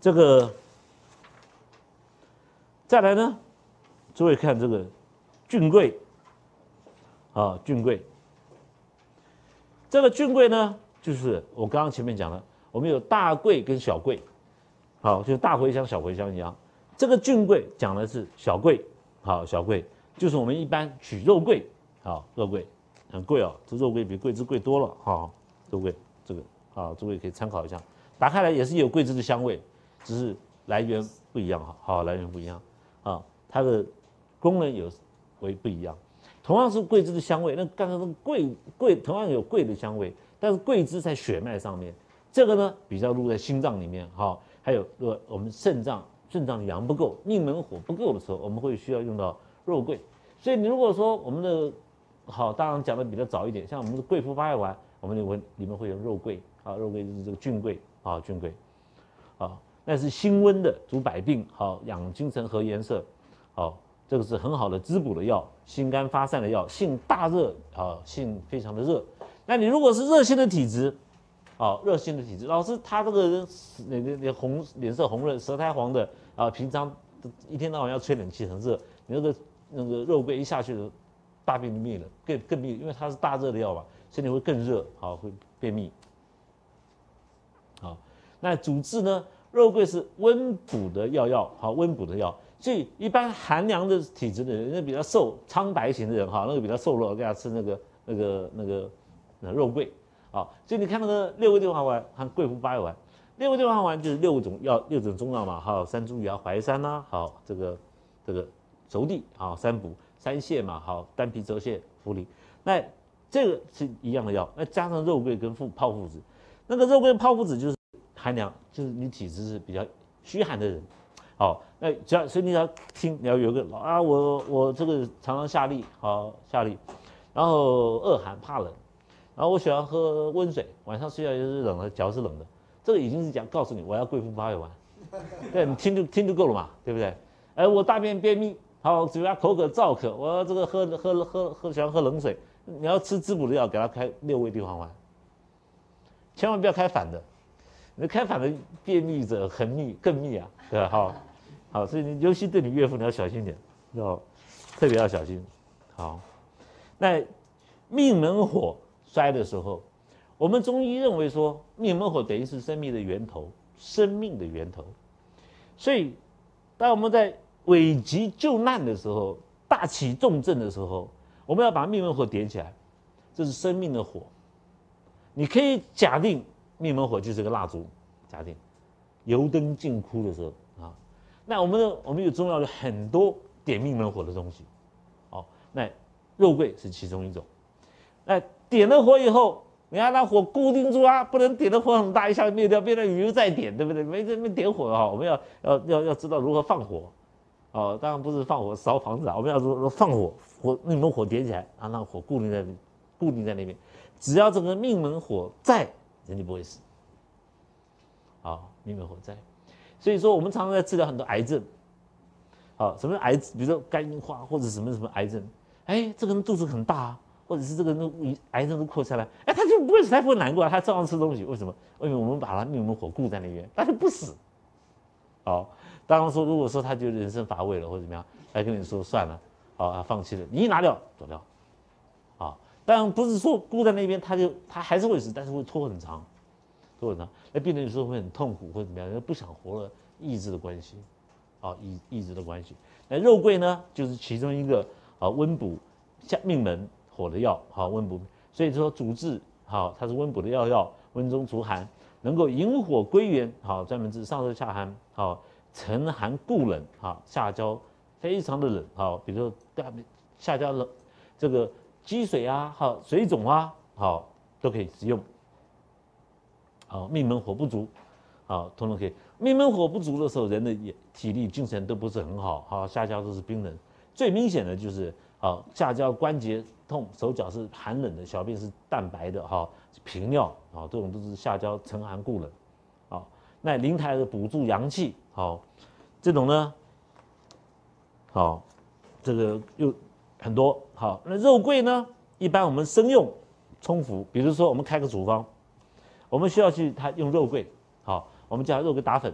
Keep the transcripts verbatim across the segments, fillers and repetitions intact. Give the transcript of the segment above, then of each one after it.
这个再来呢，诸位看这个菌桂，啊，菌桂。这个菌桂呢，就是我刚刚前面讲的，我们有大桂跟小桂，好，就是大茴香、小茴香一样。这个菌桂讲的是小桂，好，小桂就是我们一般取肉桂，好，肉桂很贵哦，这肉桂比桂枝贵多了，好，肉桂这个，好，诸位可以参考一下。打开来也是有桂枝的香味，只是来源不一样，哈，好，来源不一样，啊，它的功能有为不一样。同样是桂枝的香味，那刚刚那个桂桂同样有桂的香味，但是桂枝在血脉上面，这个呢比较入在心脏里面，哈，还有如果我们肾脏肾脏的阳不够，命门火不够的时候，我们会需要用到肉桂。所以你如果说我们的好，当然讲的比较早一点，像我们的桂附八药丸，我们里面里面会有肉桂，啊，肉桂就是这个菌桂，啊，菌桂，啊，那是辛温的，主百病，好，养精神和颜色，好。这个是很好的滋补的药，心肝发散的药，性大热啊，性非常的热。那你如果是热性的体质，啊，热性的体质，老师他这个人脸脸红，脸色红润，舌苔黄的啊，平常一天到晚要吹冷气，很热，你那个那个肉桂一下去，大便就灭了，更更灭，因为它是大热的药嘛，身体会更热，好，会便秘。好，那主治呢，肉桂是温补的药药，好，温补的药。所以一般寒凉的体质的人，那比较瘦、苍白型的人哈，那个比较瘦弱，给他吃那个那个那个那肉桂啊。所以你看那个六味地黄丸和桂附八药丸，六味地黄丸就是六种药六种中药嘛，还有山茱萸啊、淮山呐，好这个这个熟地啊、三补、三泻嘛，好丹皮、泽泻、茯苓，那这个是一样的药，那加上肉桂跟附炮附子，那个肉桂炮附子就是寒凉，就是你体质是比较虚寒的人。好，那只要所以你要听，你要有一个啊，我我这个常常下痢，好下痢，然后恶寒怕冷，然后我喜欢喝温水，晚上睡觉也是冷的，脚是冷的，这个已经是讲告诉你我要桂附八药丸，对你听就听就够了嘛，对不对？哎，我大便便秘，好嘴巴口渴燥渴，我要这个喝喝喝喝喜欢喝冷水，你要吃滋补的药，给他开六味地黄丸，千万不要开反的。你开反的便秘者很密更密啊，对吧？好，好，所以你尤其对你岳父你要小心点，要特别要小心。好，那命门火衰的时候，我们中医认为说命门火等于是生命的源头，生命的源头。所以，当我们在危急救难的时候，大起重症的时候，我们要把命门火点起来，这是生命的火。你可以假定。命门火就是个蜡烛，假定油灯尽枯的时候啊，那我们的我们有中药有很多点命门火的东西，哦，那肉桂是其中一种。那点了火以后，你要让火固定住啊，不能点的火很大一下灭掉，变成雨又再点，对不对？没这没点火哈，我们要要要要知道如何放火，哦，当然不是放火烧房子啊，我们要说放火，火命门火点起来，啊，让火固定在固定在那边，只要这个命门火在。人就不会死，好，命门火灾，所以说我们常常在治疗很多癌症，好，什么癌，比如说肝硬化或者什么什么癌症，哎，这个人肚子很大啊，或者是这个人癌症都扩散了，哎，他就不会死，他不会难过啊，他照样吃东西，为什么？因为我们把他命门火固在那边，但是不死，好，当然说如果说他觉得人生乏味了或者怎么样，来跟你说算了，好，他放弃了，你一拿掉走掉，好。当然不是说固在那边，他就他还是会死，但是会拖很长，拖很长。那病人有时候会很痛苦或者怎么样，不想活了，意志的关系，啊，意意志的关系。那肉桂呢，就是其中一个啊温补下命门火的药，好温补。所以说主治好，它是温补的药药，温中除寒，能够引火归元，好专门治上热下寒，好沉寒固冷，好下焦非常的冷，好比如说下焦冷这个。积水啊，好水肿啊，好都可以使用。好，命门火不足，好通通可以。命门火不足的时候，人的体力、精神都不是很好，好下焦都是冰冷。最明显的就是好下焦关节痛，手脚是寒冷的，小便是淡白的，哈频尿啊，这种都是下焦沉寒固冷。好，那灵台的补助阳气，好这种呢，好这个又。很多好，那肉桂呢？一般我们生用冲服，比如说我们开个处方，我们需要去它用肉桂，好，我们叫肉桂打粉，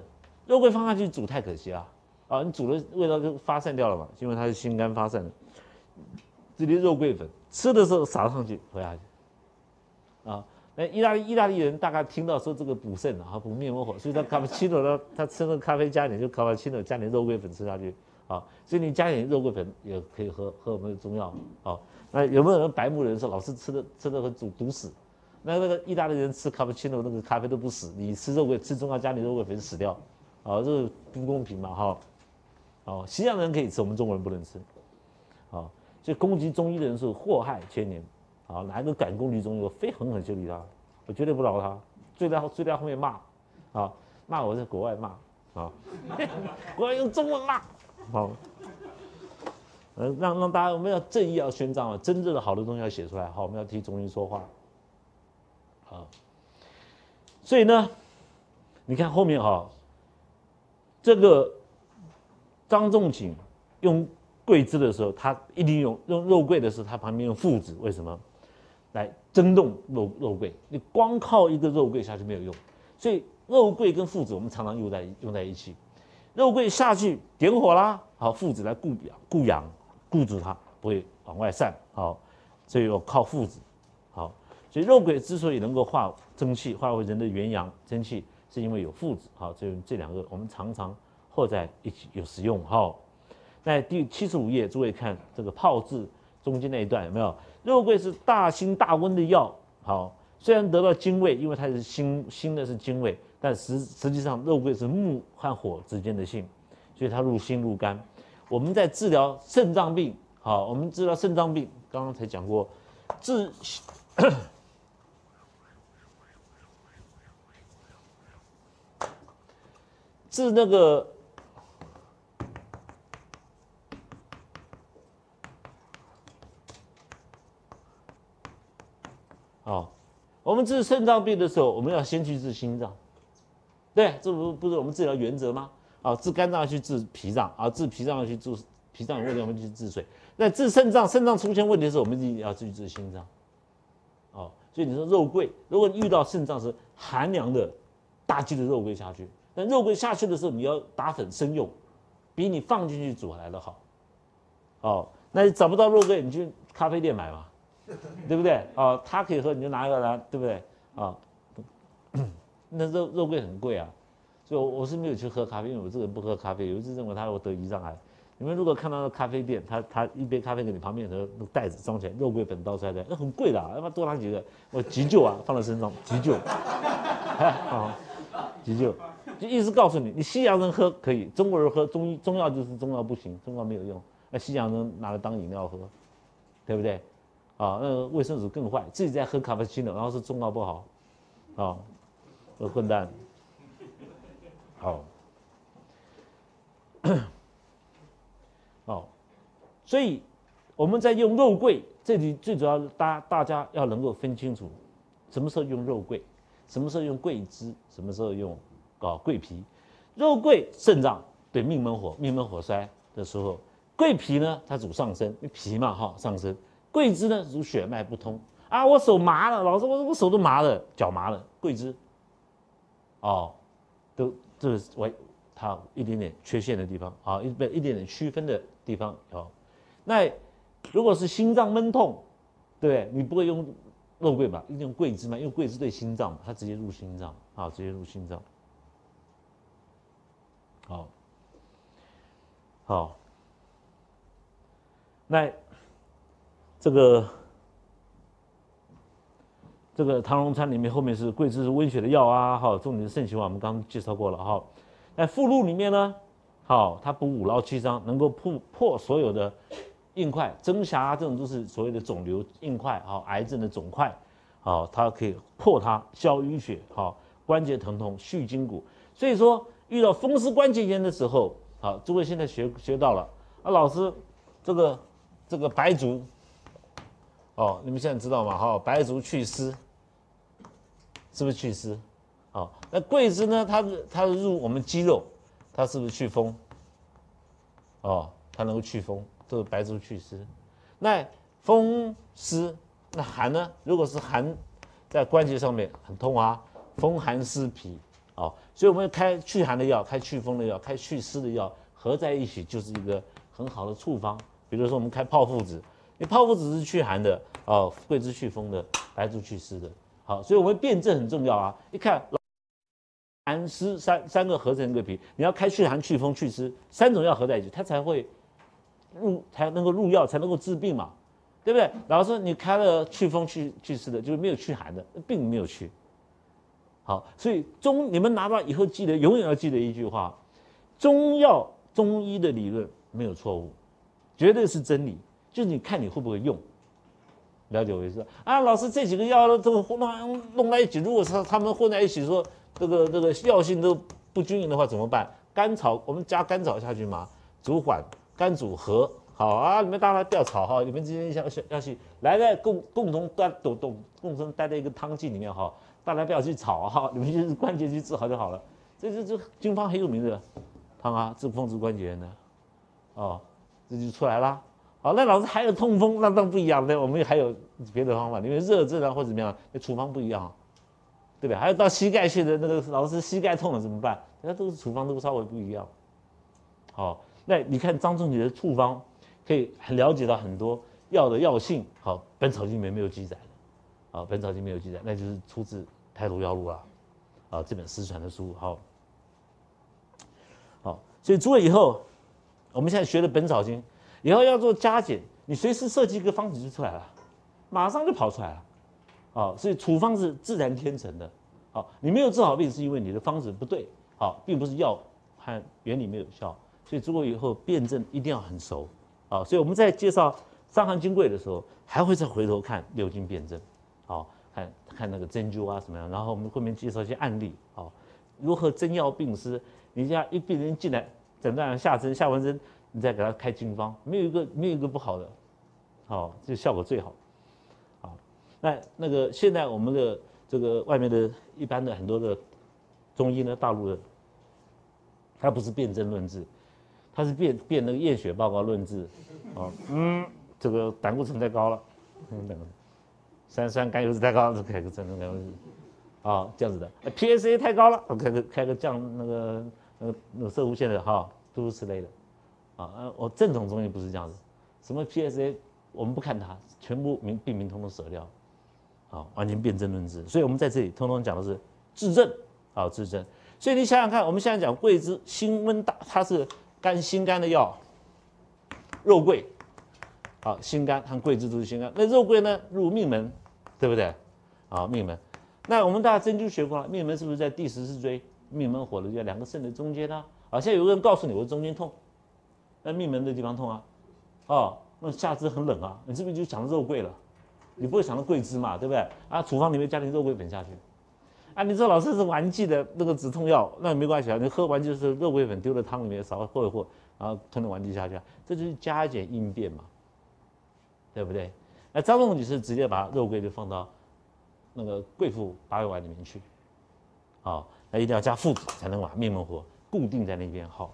肉桂放下去煮太可惜了啊！你煮的味道就发散掉了嘛，因为它是心肝发散的。这里肉桂粉吃的时候撒上去，喝下去啊。那意大利意大利人大概听到说这个补肾啊，补面膜火，所以他咖啡奇诺呢，他吃那个咖啡加点就咖啡奇诺加点肉桂粉吃下去啊。所以你加点肉桂粉也可以喝喝我们的中药啊。那有没有人白目人说老是吃的吃的会毒毒死？那那个意大利人吃咖啡奇诺那个咖啡都不死，你吃肉桂吃中药加点肉桂粉死掉。啊，这个不公平嘛，哈，哦，西洋人可以吃，我们中国人不能吃，啊，所以攻击中医的人是祸害千年，啊，哪一个敢攻击中医，我非狠狠修理他，我绝对不饶他，追在追在后面骂，啊，骂我在国外骂，啊，我要用中文骂，好，呃，让让大家我们要正义要宣彰啊，真正的好的东西要写出来，好，我们要替中医说话，啊，所以呢，你看后面哈。这个张仲景用桂枝的时候，他一定用用肉桂的时候，他旁边用附子，为什么？来蒸动肉肉桂。你光靠一个肉桂下去没有用，所以肉桂跟附子我们常常用在用在一起。肉桂下去点火啦，好，附子来固阳固阳固住它，不会往外散，好，所以我靠附子，好，所以肉桂之所以能够化蒸气，化为人的元阳蒸气。是因为有附子，好，这这两个我们常常和在一起有使用，好。那第七十五页，诸位看这个炮制中间那一段有没有？肉桂是大辛大温的药，好，虽然得到精味，因为它是辛辛的是精味，但实实际上肉桂是木和火之间的性，所以它入心入肝。我们在治疗肾脏病，好，我们治疗肾脏病，刚刚才讲过，治。治那个哦，我们治肾脏病的时候，我们要先去治心脏，对，这不不是我们治疗原则吗？啊，治肝脏要去治脾脏，啊，治脾脏要去治脾脏有问题，我们去治水。那治肾脏，肾脏出现问题的时候，我们一定要去治心脏。哦，所以你说肉桂，如果遇到肾脏是寒凉的，大剂的肉桂下去。但肉桂下去的时候，你要打粉生用，比你放进去煮来的好。哦，那你找不到肉桂，你去咖啡店买嘛，对不对？哦，他可以喝，你就拿一个来，对不对？啊、哦，那肉肉桂很贵啊，所以我是没有去喝咖啡，因为我这个人不喝咖啡，有一次认为他会得胰脏癌。你们如果看到咖啡店，他他一杯咖啡给你旁边的那个袋子装起来，肉桂粉倒出来的，那很贵的、啊，要不然多拿几个，我急救啊，放在身上急救，啊，急救。就意思告诉你，你西洋人喝可以，中国人喝中医中药就是中药不行，中药没有用，那西洋人拿来当饮料喝，对不对？啊，那个卫生纸更坏，自己在喝咖啡奇诺，然后是中药不好，啊，这混蛋，好，好，所以我们在用肉桂，这里最主要大大家要能够分清楚，什么时候用肉桂，什么时候用桂枝，什么时候用。啊，桂皮，肉桂肾脏对命门火，命门火衰的时候，桂皮呢它主上身，脾嘛哈上身，桂枝呢主血脉不通啊，我手麻了，老师我我手都麻了，脚麻了，桂枝，哦，都这是我它一点点缺陷的地方啊，一一点点区分的地方哦。那如果是心脏闷痛，对不对？你不会用肉桂吧？用桂枝嘛，因为桂枝对心脏嘛，它直接入心脏啊，直接入心脏。好，好，那这个这个唐荣餐里面后面是桂枝是温血的药啊，好，重点是肾气化，我们刚刚介绍过了哈。那附录里面呢，好，它补五劳七伤，能够破破所有的硬块、针匣这种都是所谓的肿瘤硬块，好，癌症的肿块，好，它可以破它，消淤血，好，关节疼痛，续筋骨，所以说。遇到风湿关节炎的时候，好，诸位现在学学到了啊，老师，这个这个白术，哦，你们现在知道吗？好，白术祛湿，是不是祛湿？好，那桂枝呢？它它入我们肌肉，它是不是祛风？哦，它能够祛风，这个白术祛湿。那风湿，那寒呢？如果是寒在关节上面很痛啊，风寒湿脾。 好，所以我们开祛寒的药，开祛风的药，开祛湿的药，合在一起就是一个很好的处方。比如说我们开泡附子，你泡附子是祛寒的，哦，桂枝祛风的，白术祛湿的。好，所以我们辩证很重要啊。一看寒湿三三个合成一个皮，你要开祛寒、祛风、祛湿三种药合在一起，它才会入才能够入药，才能够治病嘛，对不对？老师说你开了祛风、祛祛湿的，就是没有祛寒的，病没有祛。好，所以中你们拿到以后记得，永远要记得一句话：中药中医的理论没有错误，绝对是真理，就是你看你会不会用。了解我意思啊？老师这几个药都弄弄在一起，如果是他们混在一起说这个这个药性都不均匀的话怎么办？甘草我们加甘草下去嘛，煮缓甘煮和，好啊，你们大家不要吵哈，你们之间要要去来来共共同待都都共同待在一个汤剂里面哈，大家不要去吵哈，你们就是关节去治好就好了。这这这经方很有名的汤啊，治风湿关节炎的，哦，这就出来啦。好，那老师还有痛风，那当然不一样的，我们还有别的方法，因为热症啊或者怎么样，那处方不一样、啊，对不对？还有到膝盖去的那个老师膝盖痛了怎么办？那都是处方都稍微不一样。好，那你看张仲景的处方，可以很了解到很多药的药性。好，《本草经》里面没有记载的，好，《本草经》没有记载，那就是出自《太途药录》啊，啊，这本失传的书。好，好，所以诸位以后，我们现在学的《本草经》。以后要做加减，你随时设计一个方子就出来了，马上就跑出来了，好，所以处方是自然天成的，好，你没有治好病是因为你的方子不对，好，并不是药和原理没有效，所以诸位以后辩证一定要很熟，好，所以我们在介绍《伤寒金匮》的时候，还会再回头看六经辩证，好，看看那个针灸啊什么样，然后我们后面介绍一些案例，好，如何征药病师，你家一病人进来，诊断下针，下完针。你再给他开经方，没有一个没有一个不好的，好，这效果最好。好，那那个现在我们的这个外面的一般的很多的中医呢，大陆的，它不是辨证论治，它是辨辨那个验血报告论治。哦，嗯，这个胆固醇太高了，嗯，胆固醇，三酸甘油脂太高了，就开个降肝油脂，啊，这样子的。P S A 太高了，开个开个降那个那个那个射弧线的哈，诸如此类的。啊，我正统中医不是这样子，什么 P S A 我们不看它，全部名病名通通舍掉，啊，完全辨证论治。所以我们在这里通通讲的是治症，啊，治症。所以你想想看，我们现在讲桂枝辛温大，它是肝心肝的药，肉桂，好，心肝和桂枝都是心肝。那肉桂呢入命门，对不对？啊，命门。那我们大家针灸学过了，命门是不是在第十四椎命门火的就两个肾的中间呢？啊，现在有个人告诉你我中间痛。那命门的地方痛啊，哦，那下肢很冷啊，你是不是就想到肉桂了？你不会想到桂枝嘛，对不对？啊，处方里面加点肉桂粉下去，啊，你说老师是丸剂的那个止痛药，那没关系啊，你喝完就是肉桂粉丢到汤里面，稍微和一和，然后吞了丸剂下去，这就是加减应变嘛，对不对？那张仲景是直接把肉桂就放到那个桂附八味丸里面去，好，那一定要加附子才能把命门火固定在那边好。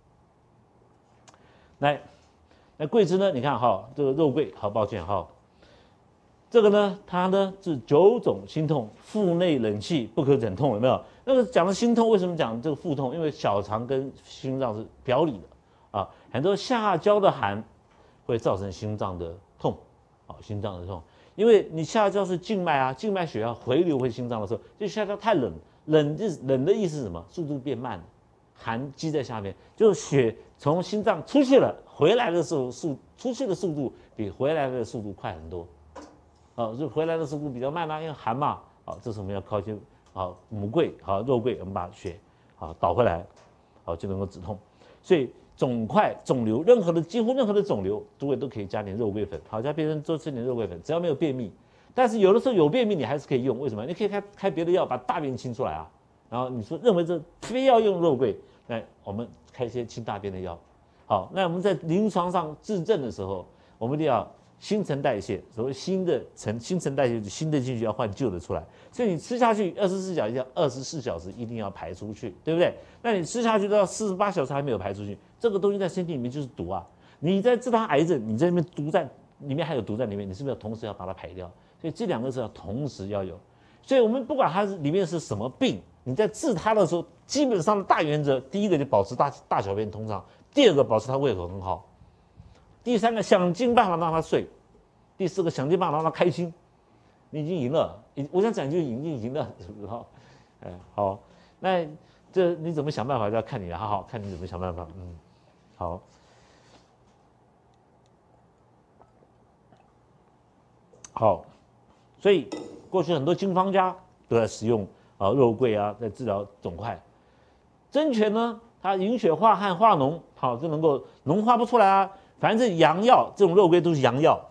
来，那桂枝呢？你看哈，这个肉桂，好抱歉哈，这个呢，它呢是九种心痛，腹内冷气不可忍痛，有没有？那个讲的心痛，为什么讲这个腹痛？因为小肠跟心脏是表里的啊，很多下焦的寒会造成心脏的痛，啊，心脏的痛，因为你下焦是静脉啊，静脉血要回流回心脏的时候，就下焦太冷，冷就是冷的意思是什么？速度变慢了。寒积在下面，就是血从心脏出去了，回来的时候速出去的速度比回来的速度快很多，哦，就回来的速度比较慢啦，因为寒嘛，好，这时候我们要靠一些好母桂、好肉桂，我们把血好导回来，好就能够止痛。所以肿块、肿瘤，任何的几乎任何的肿瘤，诸位都可以加点肉桂粉，好，叫别人多吃点肉桂粉，只要没有便秘。但是有的时候有便秘，你还是可以用，为什么？你可以开开别的药把大便清出来啊。然后你说认为这非要用肉桂，那我们开一些清大便的药。好，那我们在临床上治症的时候，我们一定要新陈代谢。所谓新的陈新陈代谢，就新的进去要换旧的出来。所以你吃下去二十四小时，二十四小时一定要排出去，对不对？那你吃下去到四十八小时还没有排出去，这个东西在身体里面就是毒啊。你在治它癌症，你在那边毒在里面还有毒在里面，你是不是要同时要把它排掉？所以这两个是要同时要有。所以我们不管它是里面是什么病。 你在治它的时候，基本上的大原则，第一个就保持大大小便通畅，第二个保持它胃口很好，第三个想尽办法让它睡，第四个想尽办法让它开心。你已经赢了，我想讲就已经赢了，知不知道？哎，好，那这你怎么想办法就要看你了，好好看你怎么想办法。嗯，好，好，所以过去很多经方家都在使用啊肉桂啊，在治疗肿块。真拳呢，它引血化汗化脓，好，就能够脓化不出来啊。反正是阳药，这种肉桂都是阳药。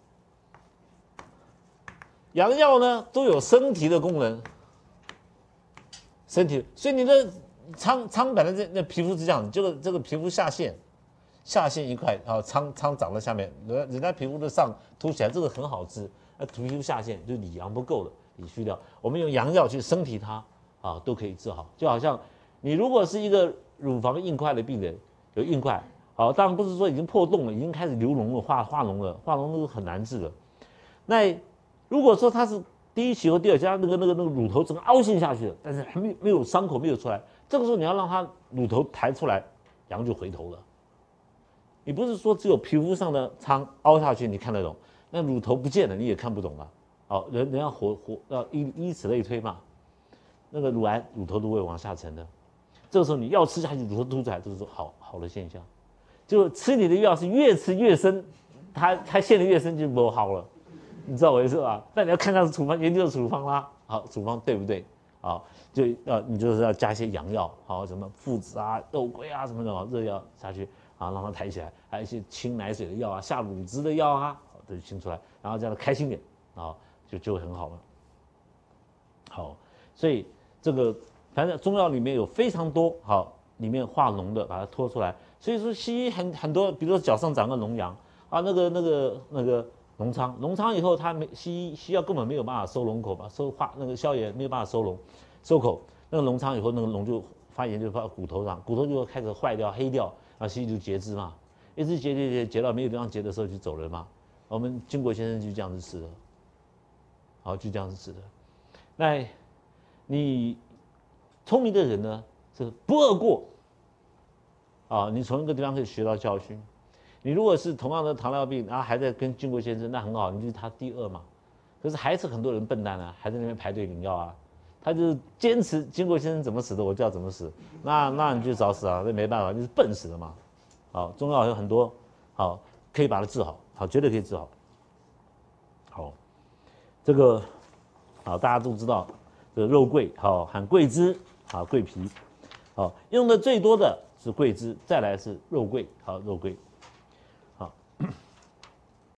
阳药呢都有升提的功能，升提，所以你的苍苍白的这那皮肤是这样，这个这个皮肤下陷，下陷一块啊，苍苍长在下面，人人家皮肤的上凸起来，这个很好治。那皮肤下陷就里阳不够了，理虚掉，我们用阳药去升提它啊，都可以治好。就好像你如果是一个乳房硬块的病人，有硬块，好，当然不是说已经破洞了，已经开始流脓了，化化脓了，化脓都是很难治的。那如果说它是第一期或第二期，它那个那个那个乳头整个凹陷下去了，但是还没没有伤口没有出来，这个时候你要让它乳头抬出来，阳就回头了。你不是说只有皮肤上的疮凹下去你看得懂，那乳头不见了你也看不懂了。哦，人人要活活要以以此类推嘛，那个乳癌乳头都会往下沉的。这个时候你药吃下去，乳头凸出来，这是好好的现象。就吃你的药是越吃越深，它它陷得越深就不好了。你知道我意思吧？那你要看看处方，研究的处方啦，好，处方对不对？好，就要你就是要加一些阳药，好，什么附子啊、肉桂啊什么的，热药下去啊，让它抬起来，还有一些清奶水的药啊、下乳汁的药啊，好，都清出来，然后叫它开心点啊，就就会很好了。好，所以这个反正中药里面有非常多好，里面化脓的把它拖出来，所以说西医很很多，比如说脚上长个脓疡啊，那个那个那个。脓疮，脓疮以后，它没西医西药根本没有办法收脓口嘛，收化那个消炎没有办法收脓，收口那个脓疮以后，那个脓就发炎就发骨头上，骨头就会开始坏掉黑掉，然后西医就截肢嘛，一直截截截截到没有地方截的时候就走人嘛。我们经国先生就这样子死的，好就这样子死的。那你聪明的人呢是不贰过，啊，你从一个地方可以学到教训。你如果是同样的糖尿病，然后还在跟经国先生，那很好，你就是他第二嘛。可是还是很多人笨蛋啊，还在那边排队领药啊。他就是坚持经国先生怎么死的，我就要怎么死。那那你就找死啊，那没办法，就是笨死了嘛。好，中药有很多，好可以把它治好，好绝对可以治好。好，这个好大家都知道，这个肉桂好含桂枝，好桂皮，好用的最多的是桂枝，再来是肉桂，好肉桂。